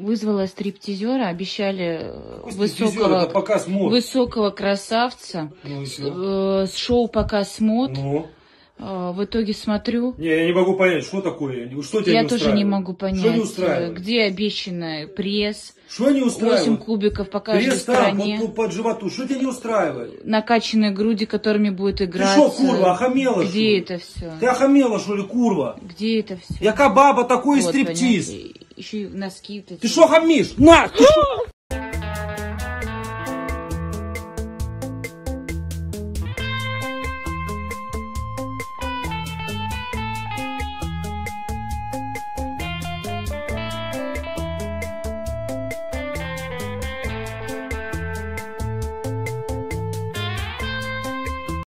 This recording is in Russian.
Вызвала стриптизера, обещали это показ мод. высокого красавца. Ну, с шоу «Показ мод». Ну. В итоге смотрю. Не, я не могу понять, что такое. Что тебя Я не тоже не могу понять, что не устраивает? где обещанный пресс. Что не устраивает? 8 кубиков по каждой пресс стороне. там, под животу. Что тебя не устраивает? Накачанные груди, которыми будет играть. Ты что, курва, охамела? Где это все? Ты охамела, что ли, курва? Где это все? Яка баба, такой Вот, стриптиз. Еще и носки. Ты что хамишь? На!